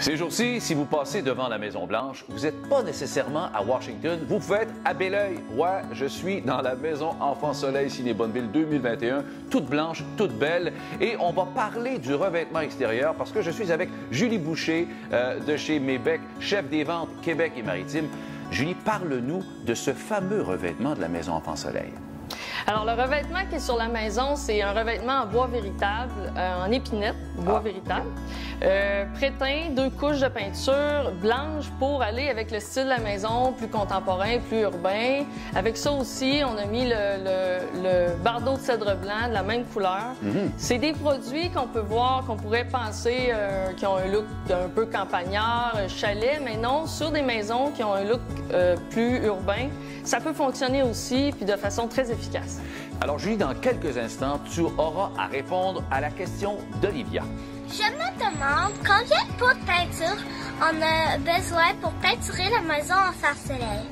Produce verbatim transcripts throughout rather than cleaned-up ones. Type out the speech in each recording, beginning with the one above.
Ces jours-ci, si vous passez devant la Maison-Blanche, vous n'êtes pas nécessairement à Washington, vous pouvez être à Belleuil. Ouais, je suis dans la Maison Enfant Soleil Ciné Bonneville deux mille vingt et un, toute blanche, toute belle. Et on va parler du revêtement extérieur parce que je suis avec Julie Boucher euh, de chez Mébec, chef des ventes Québec et Maritime. Julie, parle-nous de ce fameux revêtement de la Maison Enfant Soleil. Alors, le revêtement qui est sur la maison, c'est un revêtement en bois véritable, euh, en épinette, bois ah. véritable, euh, préteint, deux couches de peinture blanche pour aller avec le style de la maison, plus contemporain, plus urbain. Avec ça aussi, on a mis le, le, le bardeau de cèdre blanc de la même couleur. Mm-hmm. C'est des produits qu'on peut voir, qu'on pourrait penser euh, qui ont un look un peu campagnard, chalet, mais non, sur des maisons qui ont un look euh, plus urbain. Ça peut fonctionner aussi, puis de façon très efficace. Alors, Julie, dans quelques instants, tu auras à répondre à la question d'Olivia. Je me demande combien de pots de peinture on a besoin pour peinturer la maison Enfant Soleil.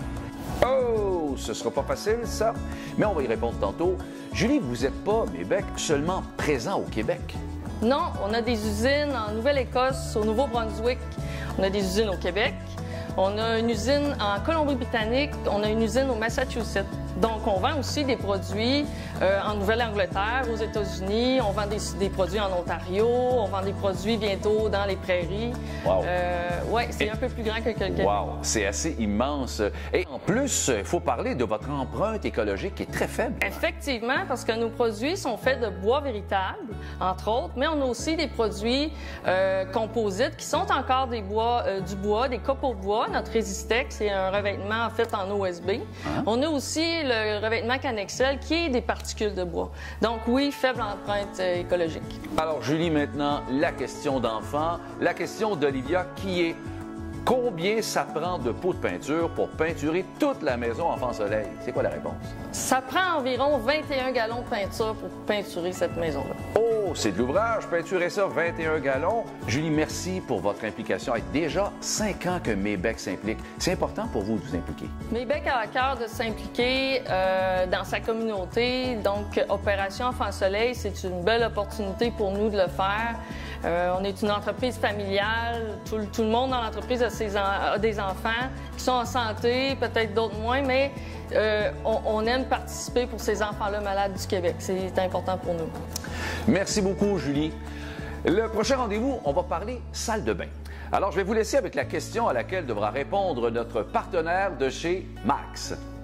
Oh, ce sera pas facile, ça. Mais on va y répondre tantôt. Julie, vous n'êtes pas, Mébec, seulement présent au Québec. Non, on a des usines en Nouvelle-Écosse, au Nouveau-Brunswick. On a des usines au Québec. On a une usine en Colombie-Britannique, on a une usine au Massachusetts. Donc, on vend aussi des produits euh, en Nouvelle-Angleterre, aux États-Unis. On vend des, des produits en Ontario. On vend des produits bientôt dans les prairies. Wow. Euh, oui, c'est Et... un peu plus grand que le Québec. Wow, c'est assez immense. Et en plus, il faut parler de votre empreinte écologique qui est très faible. Effectivement, parce que nos produits sont faits de bois véritable, entre autres, mais on a aussi des produits euh, composites qui sont encore des bois, euh, du bois, des copeaux de bois. Notre Resistex, c'est un revêtement en fait en O S B. Hein? On a aussi le revêtement Canexel qui est des particules de bois. Donc oui, faible empreinte euh, écologique. Alors Julie, maintenant, la question d'enfant, la question d'Olivia qui est combien ça prend de pots de peinture pour peinturer toute la maison Enfant Soleil? C'est quoi la réponse? Ça prend environ vingt et un gallons de peinture pour peinturer cette maison-là. Oh, c'est de l'ouvrage, peinturer ça, vingt et un gallons. Julie, merci pour votre implication. Et déjà cinq ans que Mébec s'implique. C'est important pour vous de vous impliquer. Mébec a à cœur de s'impliquer euh, dans sa communauté. Donc, Opération Enfant Soleil, c'est une belle opportunité pour nous de le faire. Euh, on est une entreprise familiale. Tout, tout le monde dans l'entreprise a, ses en, a des enfants qui sont en santé, peut-être d'autres moins, mais euh, on, on aime participer pour ces enfants-là malades du Québec. C'est important pour nous. Merci beaucoup, Julie. Le prochain rendez-vous, on va parler salle de bain. Alors, je vais vous laisser avec la question à laquelle devra répondre notre partenaire de chez Max.